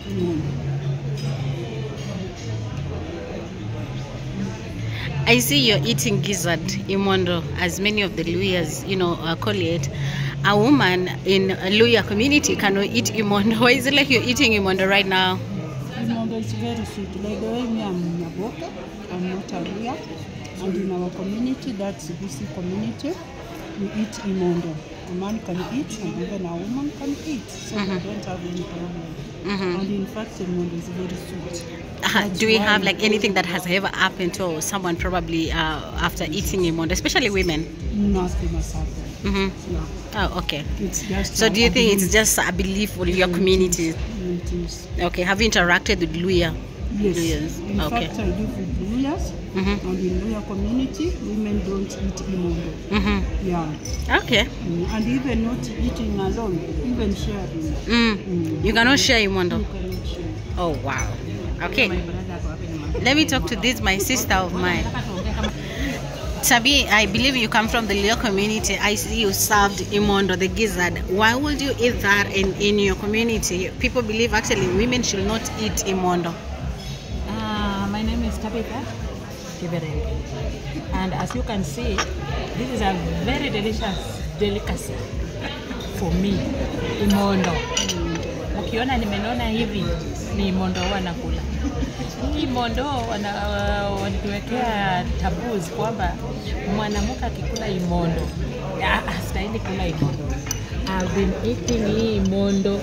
I see you're eating gizzard, imondo, as many of the Luhyas, call it. A woman in a Luhya community cannot eat imondo. Why is it like you're eating imondo right now? Imondo is very sweet. Like the way me, I'm Nyaboke, I'm not a Luhya. And in our community, that's the BC community, we eat imondo. A man can eat and even a woman can eat. So we don't have any problem. And in fact, imondo is very sweet. Do we have like anything that has ever happened to someone probably after eating imondo, especially women? Nothing has happened. Yeah. Oh, okay. It's just so do you think it's just a belief for your community? It is. Okay. Have you interacted with Luhya? Yes. Luhyas? In fact, I live with Luhyas, and in Luhya community, women don't eat imondo. Yeah. Okay. And even not eating alone, even sharing. You cannot share imondo? You cannot share. Oh, wow. Okay. Let me talk to this, my sister of mine. Sabi, I believe you come from the Luhya community. I see you served imondo, the gizzard. Why would you eat that in your community? People believe actually women should not eat imondo. My name is Tabitha Kiberenge. And as you can see, this is a very delicious delicacy for me, imondo. Ukiona nimenona hivi ni imondo wanakula. Hii imondo wanatuwekea taboos kwamba mwanamke akikula imondo hastahili kula imondo. I've been eating hii imondo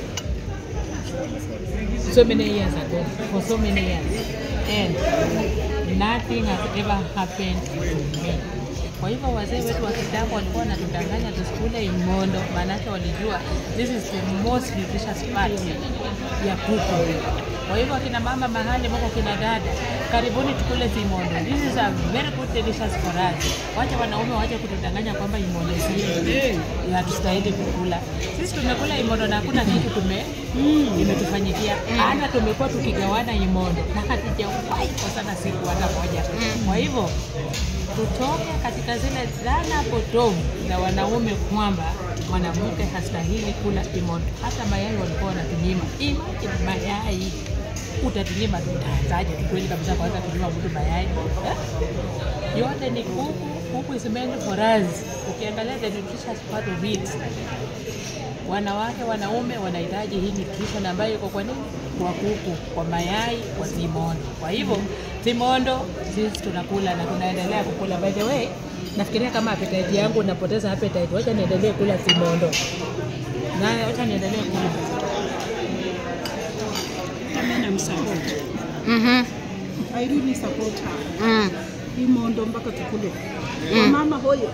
so many years ago, for so many years, and nothing has ever happened to me. Kwa hivyo wazee wetu wa kitambo walikuwa wanatudanganya tusikule imondo, maanake walijua this is the most nutritious part ya kuku. Kwa hivyo kina mama mahali mko kina dada, karibuni tukule imondo. This is a very good delicious for us. Wacha wanaume waje kutudanganya kwamba imondo si ya tustahili kukula. Sisi tumekula imondo na hakuna kitu imetufanyikia. Hata tumekuwa tukigawana imondo na hatujawahi kukosana siku hata moja. Kwa hivyo tutoke katika zile dhana potovu za wanaume kwamba mwanamke hastahili kula imondo. Hata mayai walikuwa wanatunyima. Mayai utatunyima tutaanzaje? Tukweli kabisa kwanza kunyima mtu mayai. Yote ni kuku. Kuku is meant for us. Ukiangalia the nutritious part of it, wanawake wanaume wanahitaji hii nutrition ambayo iko kwa nini? Kwa kuku, kwa mayai, kwa imondo. Kwa hivyo imondo sisi tunakula na tunaendelea kukula. By the way, nafikiria kama appetite yangu napoteza appetite, wacha niendelee kula imondo. Na wacha niendelee kula. I'm support. I really support her. Imondo mpaka tukule. Mama hoye.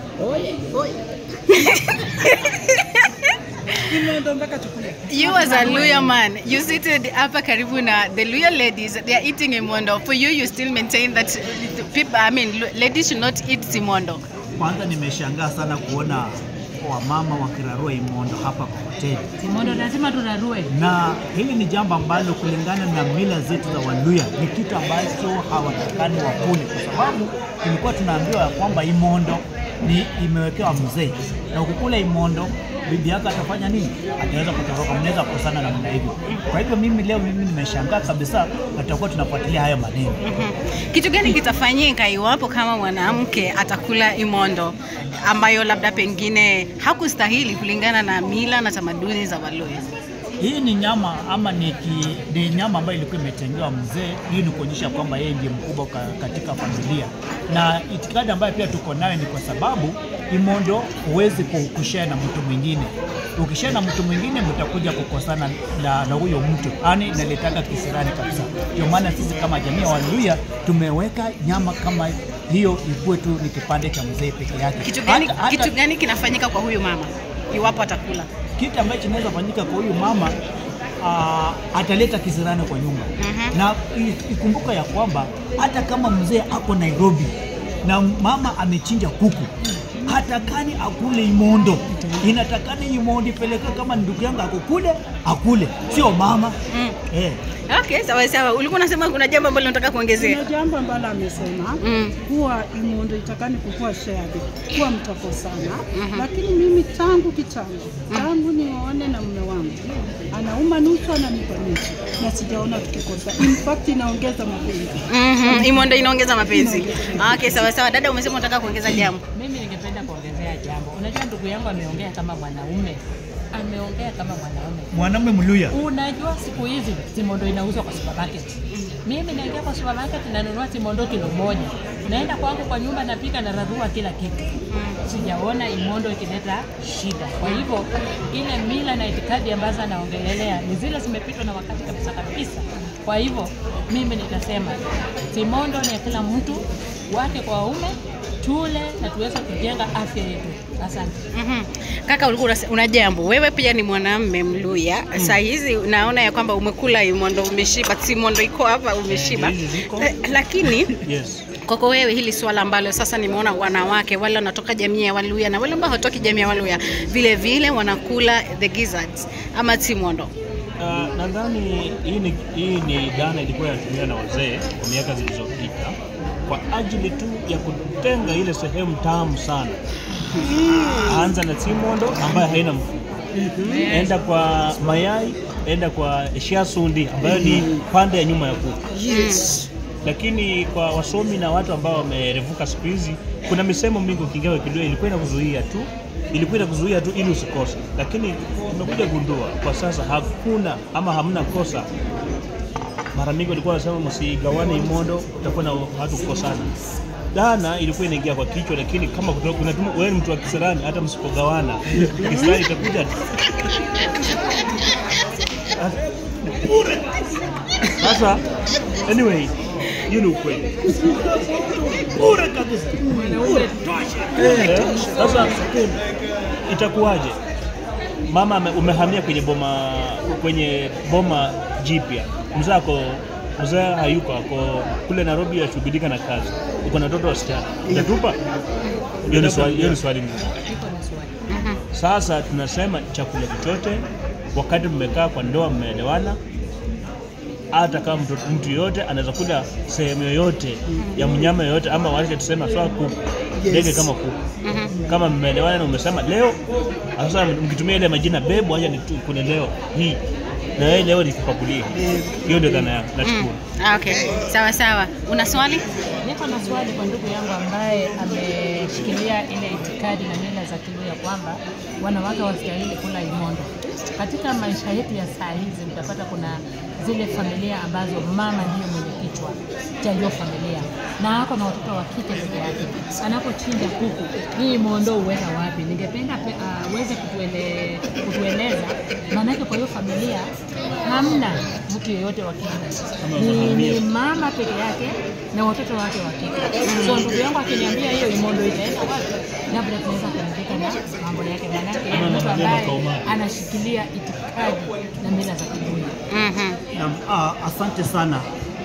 You as a Luhya man, you seated hapa karibu na the Luhya ladies, they are eating imondo. For you, you still maintain that people, ladies should not eat imondo. Kwanza nimeshangaa sana kuona wamama wakirarua imondo hapa kwa hoteli. Imondo lazima turarue. Na hili ni jambo ambalo kulingana na mila zetu za Waluhya ni kitu ambacho hawatakani wakule, kwa sababu tulikuwa tunaambiwa kwamba imondo ni imewekewa mzee. Na ukikula imondo bibi yako atafanya nini? Ataweza kutoroka, mnaweza kukosana na mna hivyo. Kwa hivyo mimi nimeshangaa kabisa, tutakuwa tunafuatilia haya maneno. Kitu gani kitafanyika iwapo kama mwanamke atakula imondo ambayo labda pengine hakustahili kulingana na mila na tamaduni za Waluhya? Hii ni nyama ama ni nyama ambayo ilikuwa imetengewa mzee. Hii ni kuonyesha kwamba yeye ndiye mkubwa katika familia. Na itikadi ambayo pia tuko nayo ni kwa sababu imondo huwezi kushare na mtu mwingine. Ukishare na mtu mwingine mtakuja kukosana na huyo mtu. Yaani inaletaka kisirani kabisa. Ndio maana sisi kama jamii ya Waluhya tumeweka nyama kama hiyo ikuwe tu ni kipande cha mzee peke yake. Kitu gani kinafanyika kwa huyu mama iwapo atakula? Kitu ambacho kinaweza fanyika kwa huyu mama, ataleta kisirani kwa nyumba. Na ikumbuka ya kwamba hata kama mzee ako Nairobi na mama amechinja kuku, hatakani akule imondo. Inatakani imondo ipeleke kama ndugu yangu ako kule akule, sio mama. Okay, sawa. Ulikuwa unasema kuna jambo ambalo unataka kuongezea? Kuna jambo ambalo amesema kuwa imondo itakani kukua shared, kuwa mtakosana. Lakini mimi tangu nione na mume wangu anauma nusu ananipa nusu na sijaona tukikosa. In fact inaongeza mapenzi. Imondo inaongeza mapenzi. Okay, sawa. Dada umesema unataka kuongeza jambo. Mimi ningependa kuongezea jambo. Unajua ndugu yangu ameongea kama mwanaume. Mwanaume Mluhya. Unajua siku hizi timondo inauzwa kwa supermarket. Mimi naingia kwa supermarket na nanunua timondo kilo moja. Naenda kwangu kwa nyumba napika na rarua kila kitu. Sijaona imondo ikileta shida. Kwa hivyo ile mila na itikadi ambazo anaongelelea ni zile zimepitwa na wakati kabisa. Kwa hivyo mimi nitasema timondo ni kila mtu wake kwa waume, tule na tuweze kujenga afya yetu. Asante. Kaka ulikuwa una jambo. Wewe pia ni mwanamume Mluhya. Sasa hizi naona ya kwamba umekula imondo umeshiba. Timondo iko hapa umeshiba. Lakini kwako wewe hili swala ambalo sasa nimeona wanawake wale wanatoka jamii ya Waluhya na wale ambao hawatoki jamii ya Waluhya vile wanakula the gizzards ama timondo. Nadhani hii ni dhana ilikuwa inatumia na wazee kwa miaka zilizopita kwa ajili tu ya kutenga ile sehemu tamu sana. Anza na timondo ambayo haina mfuko. Enda kwa mayai, enda kwa shasundi ambayo ni pande ya nyuma ya kuku. Lakini kwa wasomi na watu ambao wamerevuka siku hizi, kuna misemo mingi ukiingia Kiluhya ilikuwa inakuzuia tu ili usikose. Lakini tumekuja gundua kwa sasa hakuna ama hamna kosa. Mara mingi walikuwa wanasema msigawane imondo utakuwa na watu kukosana. Dana ilikuwa inaingia kwa kichwa, lakini kama kunatuma wewe mtu wa Kisirani hata msipogawana Kisirani itakuja. Sasa anyway, ukweli. Bure kabisa. Sasa itakuwaje? Mama umehamia kwenye boma jipya. Mzee hayuko kule Nairobi yashughulika na kazi. Uko na watoto wasichana. Utatupa? Hiyo ni swali ngumu. Sasa tunasema chakula chochote wakati mmekaa kwa ndoa mmeelewana, hata kama mtu yote anaweza kula sehemu yoyote ya mnyama yoyote ama wacha tuseme sawa kuku. Ndege kama kuku. Kama mmeelewana na umesema leo sasa mkitumia ile majina bebu acha nikule leo hii. Na wewe leo nikupakulie. Hiyo ndio dhana yangu. Nashukuru. Okay. Sawa. Una swali? Niko na swali kwa ndugu yangu ambaye ameshikilia ile itikadi na mila za Kiluhya kwamba wanawake wastahili kula imondo. Katika maisha yetu ya saa hizi mtapata kuna zile familia ambazo mama ndiyo mwenye kichwa cha hiyo familia na hako na watoto wa kike peke yake. Anapochinja kuku, hii imondo uweka wapi? Ningependa uweze kutueleza maana kwa hiyo familia hamna mtu yeyote wa kike. Ni mama peke yake na watoto wake wa kike. So ndugu yangu akiniambia hiyo imondo itaenda wapi? Labda tunaweza kuandika na mambo yake maana mtu ambaye anashikilia itikadi na mila za Kiluhya. Asante sana.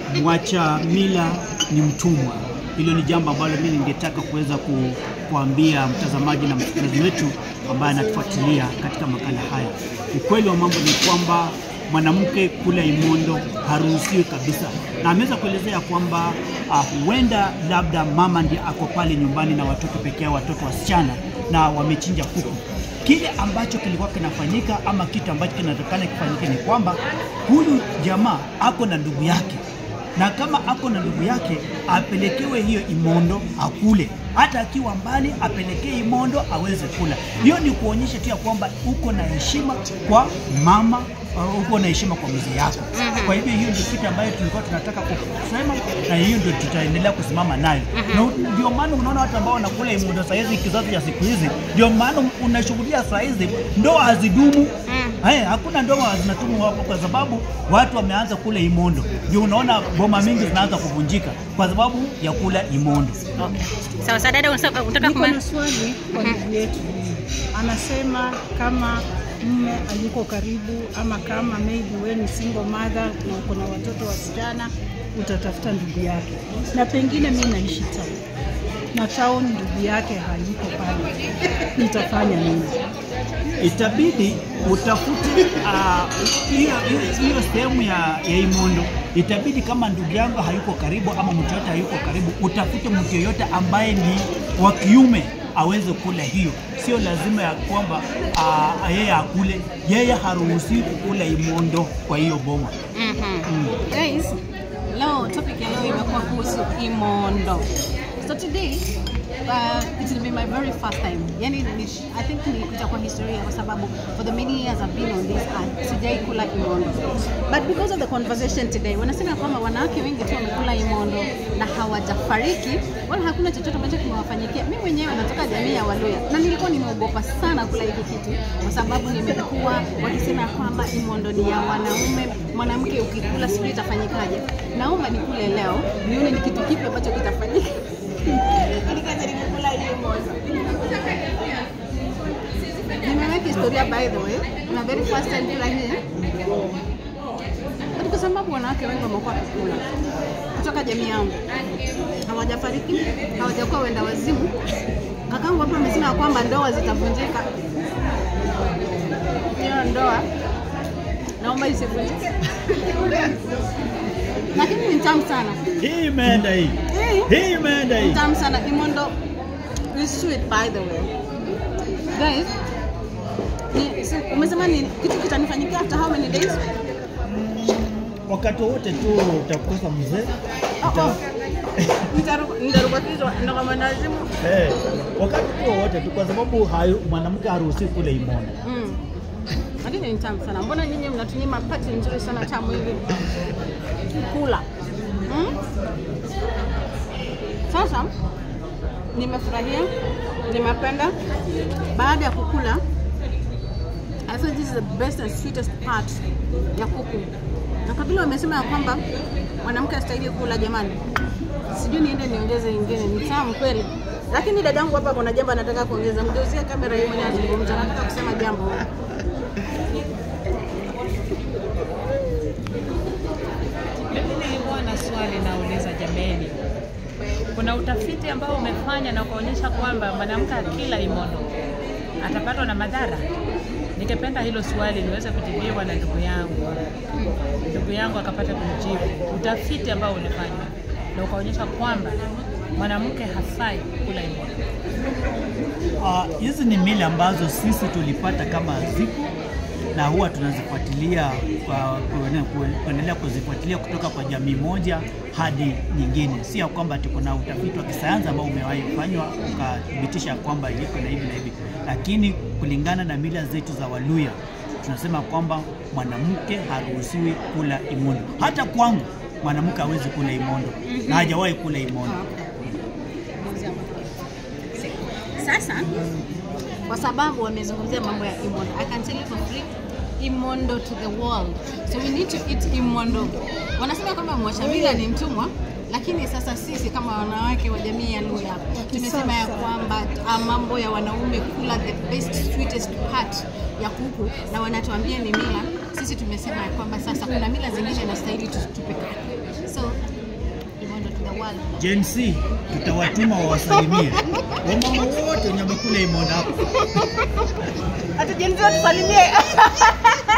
Mwacha mila ni mtumwa. Hilo ni jambo ambalo mimi ningetaka kuweza kuambia mtazamaji na msikilizaji wetu ambaye anatufuatilia katika makala haya. Ukweli wa mambo ni kwamba mwanamke kula imondo haruhusiwi kabisa. Na ameweza kuelezea kwamba huenda labda mama ndiye ako pale nyumbani na watoto pekee yao, watoto wasichana na wamechinja kuku. Kile ambacho kilikuwa kinafanyika ama kitu ambacho kinatakana kifanyike ni kwamba huyu jamaa ako na ndugu yake. Na kama ako na ndugu yake apelekewe hiyo imondo akule. Hata akiwa mbali apelekee imondo aweze kula. Hiyo ni kuonyesha tu ya kwamba uko na heshima kwa mama, uko na heshima kwa mzee yako. Kwa hivyo hiyo ndio kitu ambayo tulikuwa tunataka kusema na hiyo ndio tutaendelea kusimama nayo. Na ndio maana unaona watu ambao wanakula imondo saa hizi kizazi ya siku hizi, ndio maana unashuhudia saa hizi ndoa hazidumu. Hakuna ndoa zinatumu hapo kwa sababu watu wameanza kula imondo. Ndio unaona boma mingi zinaanza kuvunjika kwa sababu ya kula imondo. Sawa dada, unataka kuna swali kwa ndugu yetu. Anasema kama mume aliko karibu ama kama maybe wewe ni single mother na uko na watoto wasichana, utatafuta ndugu yake. Na pengine mimi naishi town. Na town ndugu yake hayuko pale. Nitafanya nini? itabidi utafute hiyo sehemu ya imondo. Itabidi kama ndugu yangu hayuko karibu ama mtu yote hayuko karibu, utafute mtu yote ambaye ni wa kiume aweze kula hiyo. Sio lazima ya kwamba yeye akule, yeye haruhusiwi kula imondo kwa hiyo boma. Guys, leo topic ya leo imekuwa kuhusu imondo. So today it will be my very first time. Yani I think itakuwa historia kwa sababu for the many years I've been on this earth sijai kula imondo. But because of the conversation today, wanasema kwamba wanawake wengi tu wamekula imondo na hawajafariki wala hakuna chochote ambacho kimewafanyikia. Mimi mwenyewe natoka jamii ya Waluhya na nilikuwa nimeogopa sana kula hiki kitu kwa sababu nimekuwa wakisema kwamba imondo ni ya wanaume, mwanamke ukikula sijui itafanyikaje. Naomba nikule leo nione ni kitu kipi ambacho kitafanyika. Nimeweka historia by the way, na very first time kula hii. Kwa sababu wanawake wengi wamekuwa kukula kutoka jamii yangu, hawajafariki, hawajakuwa wenda wazimu. Kakangu hapa amesema kwamba ndoa zitavunjika. Hiyo ndoa naomba isivunjike. Lakini ni tamu sana. Hii imeenda hii. Hii imeenda hii. Tamu sana. Imondo is sweet by the way. Guys, umesema ni kitu kitanifanyikia after how many days? Wakati wote tu utakosa mzee. Nitarubakizwa na kama nazimu. Wakati tu wote tu kwa sababu mwanamke haruhusiwi kula imondo. Lakini ni tamu sana. Mbona nyinyi mnatunyima pati nzuri sana tamu hivi? Kula. Sasa nimefurahia, nimependa. Baada ya kukula, I think this is the best and sweetest part ya kuku. Na kabla wamesema ya kwamba mwanamke astahili kula, jamani. Sijui niende niongeze nyingine, ni tamu kweli. Lakini dadangu hapa kuna jambo anataka kuongeza. Mgeuzia kamera hiyo mwenye azungumza, anataka kusema jambo. Nilikuwa na swali nauliza jameni. Kuna utafiti ambao umefanya na kuonyesha kwamba mwanamke akila imondo atapatwa na madhara. Ningependa hilo swali liweze kujibiwa na ndugu yangu. Ndugu yangu akapata kujibu. Utafiti ambao ulifanywa na ukaonyesha kwamba mwanamke hafai kula imondo. Hizi ni mila ambazo sisi tulipata kama ziko na huwa tunazifuatilia kuendelea kuzifuatilia kutoka kwa jamii moja hadi nyingine. Si kwamba tuko na utafiti wa kisayansi ambao umewahi kufanywa ukathibitisha kwamba iliko na hivi na hivi, lakini kulingana na mila zetu za Waluhya tunasema kwamba mwanamke haruhusiwi kula imondo. Hata kwangu mwanamke hawezi kula imondo na hajawahi kula imondo. Sasa kwa sababu wamezungumzia mambo ya imondo, I can tell you for free, imondo to the world. So we need to eat imondo. Wanasema kwamba mwashamila ni mtumwa, lakini sasa sisi kama wanawake wa jamii ya Luhya tumesema ya kwamba mambo ya wanaume kula the best sweetest part ya kuku na wanatuambia ni mila. Sisi tumesema ya kwamba sasa kuna mila zingine na stahili tupekane. So imondo to the world. Gen Z tutawatuma wawasalimie. Wamama wote wenye wamekula imondo hapo. Ati Gen Z tusalimie.